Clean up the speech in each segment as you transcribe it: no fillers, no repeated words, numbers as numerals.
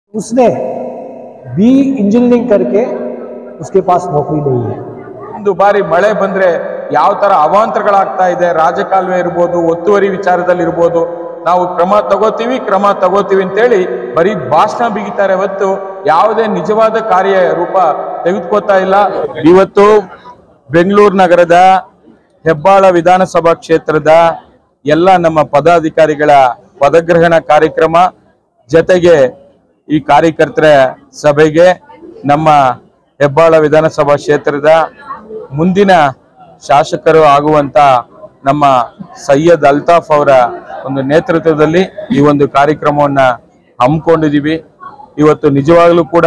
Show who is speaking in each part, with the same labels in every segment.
Speaker 1: उसने B engineering करके उसके पास नौकरी नहीं है।
Speaker 2: ಒಂದು ಬಾರಿ ಮಳೆ ಬಂದ್ರೆ ಯಾವ ತರ ಅವಾಂತರಗಳಾಗ್ತಾ ಇದೆ, ರಾಜಕಾಲುವೆ ಇರ್ಬೋದು, ಒತ್ತುವರಿ ವಿಚಾರದಲ್ಲಿ ಇರ್ಬೋದು, ನಾವು ಕ್ರಮ ತಗೋತೀವಿ ಅಂತೇಳಿ ಬರೀ ಭಾಷಣ ಬಿಗಿತಾರೆ ಹೊತ್ತು ಯಾವುದೇ ನಿಜವಾದ ಕಾರ್ಯ ರೂಪ ತೆಗೆದುಕೋತಾ ಇಲ್ಲ. ಇವತ್ತು ಬೆಂಗಳೂರು ನಗರದ ಹೆಬ್ಬಾಳ ವಿಧಾನಸಭಾ ಕ್ಷೇತ್ರದ ಎಲ್ಲ ನಮ್ಮ ಪದಾಧಿಕಾರಿಗಳ ಪದಗ್ರಹಣ ಕಾರ್ಯಕ್ರಮ ಜೊತೆಗೆ ಈ ಕಾರ್ಯಕರ್ತರ ಸಭೆಗೆ ನಮ್ಮ ಹೆಬ್ಬಾಳ ವಿಧಾನಸಭಾ ಕ್ಷೇತ್ರದ ಮುಂದಿನ ಶಾಸಕರು ಆಗುವಂತ ನಮ್ಮ ಸೈಯದ್ ಅಲ್ತಾಫ್ ಅವರ ಒಂದು ನೇತೃತ್ವದಲ್ಲಿ ಈ ಒಂದು ಕಾರ್ಯಕ್ರಮವನ್ನ ಹಮ್ಮಿಕೊಂಡಿದ್ದೀವಿ. ಇವತ್ತು ನಿಜವಾಗ್ಲೂ ಕೂಡ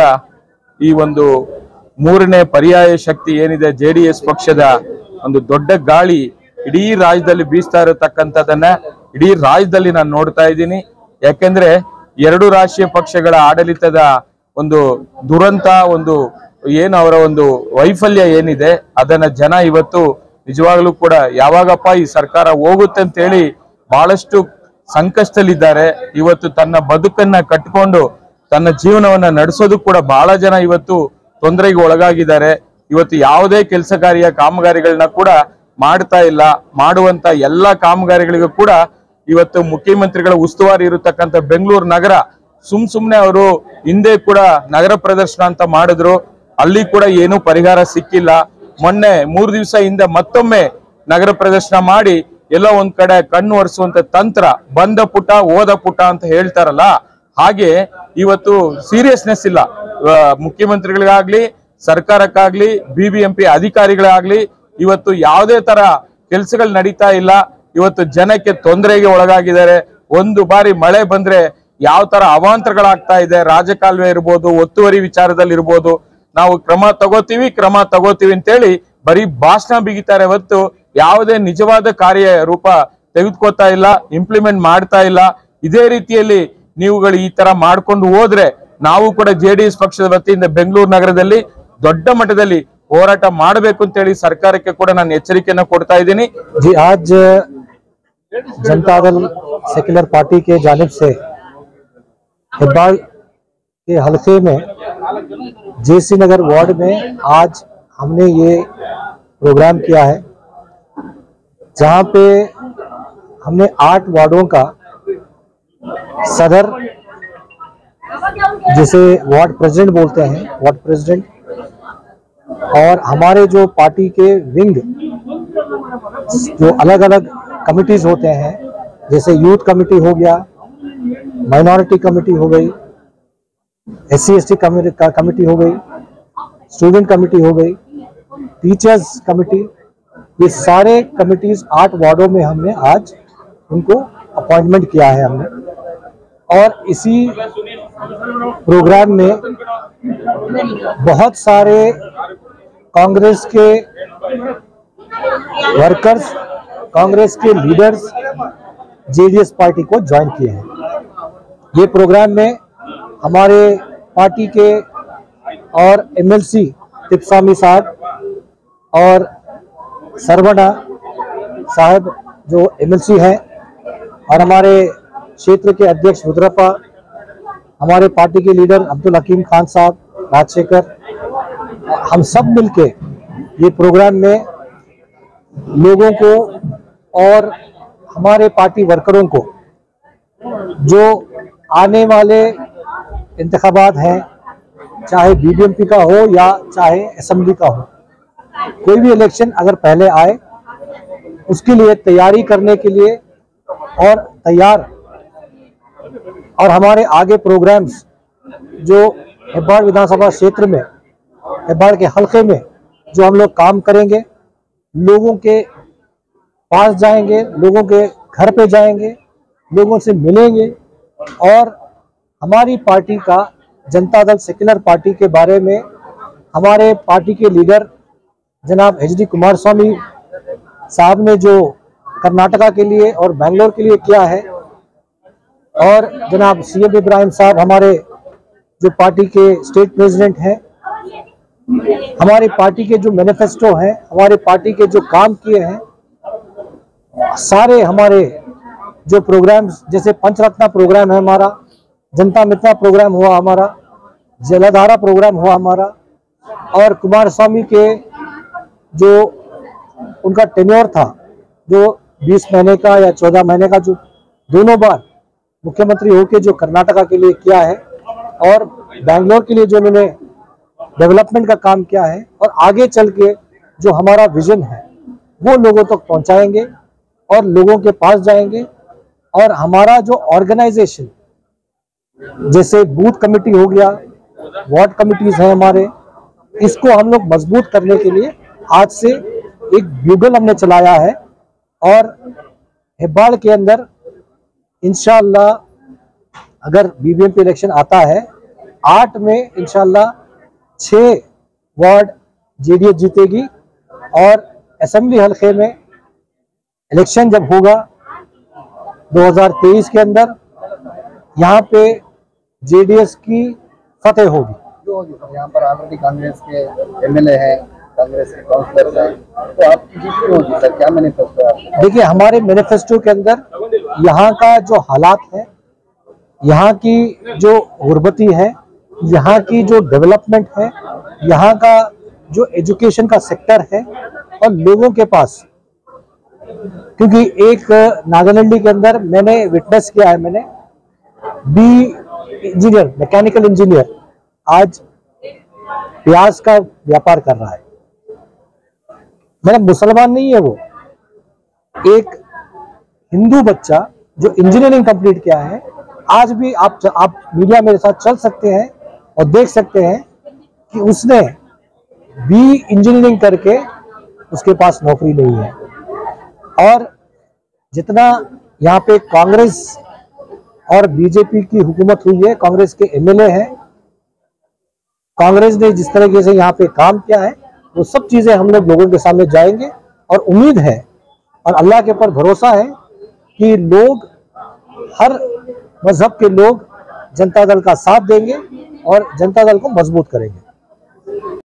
Speaker 2: ಈ ಒಂದು ಮೂರನೇ ಪರ್ಯಾಯ ಶಕ್ತಿ ಏನಿದೆ JDS ಪಕ್ಷದ ಒಂದು ದೊಡ್ಡ ಗಾಳಿ ಇಡೀ ರಾಜ್ಯದಲ್ಲಿ ಬೀಸ್ತಾ ಇರತಕ್ಕಂಥದ್ದನ್ನ ಇಡೀ ರಾಜ್ಯದಲ್ಲಿ ನಾನು ನೋಡ್ತಾ ಇದ್ದೀನಿ. ಯಾಕೆಂದ್ರೆ ಎರಡು ರಾಷ್ಟ್ರೀಯ ಪಕ್ಷಗಳ ಆಡಳಿತದ ಒಂದು ದುರಂತ, ಒಂದು ಏನು ಅವರ ಒಂದು ವೈಫಲ್ಯ ಏನಿದೆ ಅದನ್ನ ಜನ ಇವತ್ತು ನಿಜವಾಗ್ಲೂ ಕೂಡ ಯಾವಾಗಪ್ಪ ಈ ಸರ್ಕಾರ ಹೋಗುತ್ತೆ ಅಂತ ಹೇಳಿ ಬಹಳಷ್ಟು ಸಂಕಷ್ಟದಲ್ಲಿದ್ದಾರೆ. ಇವತ್ತು ತನ್ನ ಬದುಕನ್ನ ಕಟ್ಟಿಕೊಂಡು ತನ್ನ ಜೀವನವನ್ನ ನಡೆಸೋದು ಕೂಡ ಬಹಳ ಜನ ಇವತ್ತು ತೊಂದರೆಗೆ ಒಳಗಾಗಿದ್ದಾರೆ. ಇವತ್ತು ಯಾವುದೇ ಕೆಲಸ ಕಾರ್ಯ ಕಾಮಗಾರಿಗಳನ್ನ ಕೂಡ ಮಾಡ್ತಾ ಇಲ್ಲ. ಮಾಡುವಂತ ಎಲ್ಲಾ ಕಾಮಗಾರಿಗಳಿಗೂ ಕೂಡ ಇವತ್ತು ಮುಖ್ಯಮಂತ್ರಿಗಳ ಉಸ್ತುವಾರಿ ಇರತಕ್ಕಂಥ ಬೆಂಗಳೂರು ನಗರ ಸುಮ್ನೆ ಅವರು ಹಿಂದೆ ಕೂಡ ನಗರ ಪ್ರದರ್ಶನ ಅಂತ ಮಾಡಿದ್ರು, ಅಲ್ಲಿ ಕೂಡ ಏನು ಪರಿಹಾರ ಸಿಕ್ಕಿಲ್ಲ. ಮೊನ್ನೆ 3 ದಿವಸ ಹಿಂದೆ ಮತ್ತೊಮ್ಮೆ ನಗರ ಪ್ರದರ್ಶನ ಮಾಡಿ ಎಲ್ಲೋ ಒಂದ್ ಕಡೆ ಕಣ್ಣು ಒರೆಸುವಂತ ತಂತ್ರ, ಬಂದ ಪುಟ ಓದ ಪುಟ ಅಂತ ಹೇಳ್ತಾರಲ್ಲ ಹಾಗೆ ಇವತ್ತು ಸೀರಿಯಸ್ನೆಸ್ ಇಲ್ಲ. ಮುಖ್ಯಮಂತ್ರಿಗಳಿಗಾಗ್ಲಿ ಸರ್ಕಾರಕ್ಕಾಗ್ಲಿ BBMP ಅಧಿಕಾರಿಗಳಾಗ್ಲಿ ಇವತ್ತು ಯಾವುದೇ ತರ ಕೆಲಸಗಳು ನಡೀತಾ ಇಲ್ಲ. ಇವತ್ತು ಜನಕ್ಕೆ ತೊಂದರೆಗೆ ಒಳಗಾಗಿದ್ದಾರೆ. ಒಂದು ಬಾರಿ ಮಳೆ ಬಂದ್ರೆ ಯಾವ ತರ ಅವಾಂತರಗಳಾಗ್ತಾ ಇದೆ, ರಾಜಕಾಲುವೆ ಇರ್ಬೋದು, ಒತ್ತುವರಿ ವಿಚಾರದಲ್ಲಿ ಇರ್ಬೋದು, ನಾವು ಕ್ರಮ ತಗೋತೀವಿ ಅಂತೇಳಿ ಬರೀ ಭಾಷಣ ಬಿಗಿತಾರೆ ಹೊತ್ತು ಯಾವುದೇ ನಿಜವಾದ ಕಾರ್ಯ ರೂಪ ತೆಗೆದುಕೋತಾ ಇಲ್ಲ, ಇಂಪ್ಲಿಮೆಂಟ್ ಮಾಡ್ತಾ ಇಲ್ಲ. ಇದೇ ರೀತಿಯಲ್ಲಿ ನೀವುಗಳು ಈ ತರ ಮಾಡ್ಕೊಂಡು ಹೋದ್ರೆ ನಾವು ಕೂಡ JDS ಪಕ್ಷದ ವತಿಯಿಂದ ಬೆಂಗಳೂರು ನಗರದಲ್ಲಿ ದೊಡ್ಡ ಮಟ್ಟದಲ್ಲಿ ಹೋರಾಟ ಮಾಡಬೇಕು ಅಂತ ಹೇಳಿ ಸರ್ಕಾರಕ್ಕೆ ಕೂಡ ನಾನು ಎಚ್ಚರಿಕೆಯನ್ನು ಕೊಡ್ತಾ ಇದ್ದೀನಿ.
Speaker 1: जी, आज जनता दल सेक्युलर पार्टी के जानिब से हेब्बाल के हलके में JC नगर वार्ड में आज हमने ये प्रोग्राम किया है, जहां पे हमने 8 वार्डों का सदर, जिसे वार्ड प्रेसिडेंट बोलते हैं, वार्ड प्रेसिडेंट, और हमारे जो पार्टी के विंग जो अलग अलग कमिटीज होते हैं, जैसे यूथ कमेटी हो गया, माइनॉरिटी कमेटी हो गई, SC/ST कमेटी हो गई, स्टूडेंट कमेटी हो गई, टीचर्स कमेटी, ये सारे कमिटीज 8 वार्डों में हमने आज उनको अपॉइंटमेंट किया है हमने। और इसी प्रोग्राम में बहुत सारे कांग्रेस के वर्कर्स, कांग्रेस के लीडर्स JDS पार्टी को ज्वाइन किए हैं। ये प्रोग्राम में हमारे पार्टी के और MLC तिप्सामी साहब और सरवना साहब जो MLC हैं, और हमारे क्षेत्र के अध्यक्ष रुद्रप्पा, हमारे पार्टी के लीडर अब्दुल हकीम खान साहब, राजशेखर, हम सब मिलके ये प्रोग्राम में लोगों को और हमारे पार्टी वर्करों को जो आने वाले इंतखाबात हैं, चाहे BBMP का हो या चाहे असेंबली का हो, कोई भी इलेक्शन अगर पहले आए उसके लिए तैयारी करने के लिए और तैयार, और हमारे आगे प्रोग्राम्स जो हेब्बाल विधानसभा क्षेत्र में, हेब्बाल के हलके में जो हम लोग काम करेंगे, लोगों के पास जाएंगे, लोगों के घर पे जाएंगे, लोगों से मिलेंगे, और हमारी पार्टी का जनता दल सेक्युलर पार्टी के बारे में हमारे पार्टी के लीडर जनाब HD कुमारस्वामी साहब ने जो कर्नाटका के लिए और बेंगलोर के लिए किया है, और जनाब CM इब्राहिम साहब हमारे जो पार्टी के स्टेट प्रेसिडेंट हैं, हमारी पार्टी के जो मैनिफेस्टो हैं, हमारे पार्टी के जो काम किए हैं, सारे हमारे जो प्रोग्राम्स, जैसे पंचरत्न प्रोग्राम है हमारा, जनता मित्र प्रोग्राम हुआ हमारा, जलधारा प्रोग्राम हुआ हमारा, और कुमार स्वामी के जो उनका टेन्योर था, जो 20 महीने का या 14 महीने का, जो दोनों बार मुख्यमंत्री होके जो कर्नाटका के लिए किया है और बेंगलोर के लिए जो उन्होंने डेवलपमेंट का काम किया है, और आगे चल के जो हमारा विजन है वो लोगों तक पहुंचाएंगे और लोगों के पास जाएंगे। और हमारा जो ऑर्गेनाइजेशन, जैसे बूथ कमेटी हो गया, वार्ड कमिटीज हैं हमारे, इसको हम लोग मजबूत करने के लिए आज से एक ब्यूगल हमने चलाया है। और हेब्बाड़ के अंदर इंशाअल्लाह अगर बीबीएमपी इलेक्शन आता है, 8 में इंशाअल्लाह 6 वार्ड जेडीएस जीतेगी, और असेंबली हल्के में इलेक्शन जब होगा 2023 के अंदर, यहाँ पे जेडीएस की फतेह होगी।
Speaker 3: जो होगी सर, यहाँ पर ऑलरेडी कांग्रेस के एमएलए हैं, कांग्रेस के काउंसलर्स हैं, तो आपकी जीत क्यों होगी सर? क्या मैनिफेस्टो है?
Speaker 1: देखिए, हमारे मैनिफेस्टो के अंदर यहाँ का जो हालात है, यहाँ की जो गुर्बती है, यहाँ की जो डेवलपमेंट है, यहाँ का जो एजुकेशन का सेक्टर है, और लोगों के पास, क्योंकि एक नागालैंडी के अंदर मैंने विटनेस किया है, मैंने इंजीनियर, मैकेनिकल इंजीनियर आज प्याज का व्यापार कर रहा है। मेरा मुसलमान नहीं है वो, एक हिंदू बच्चा जो इंजीनियरिंग कंप्लीट किया है। आज भी आप मीडिया मेरे साथ चल सकते हैं और देख सकते हैं कि उसने भी इंजीनियरिंग करके उसके पास नौकरी नहीं है। और जितना यहाँ पे कांग्रेस और बीजेपी की हुकूमत हुई है, कांग्रेस के एमएलए हैं, कांग्रेस ने जिस तरीके से यहाँ पे काम किया है, वो सब चीजें हम लोगों के सामने जाएंगे। और उम्मीद है और अल्लाह के ऊपर भरोसा है कि लोग, हर मजहब के लोग जनता दल का साथ देंगे और जनता दल को मजबूत करेंगे।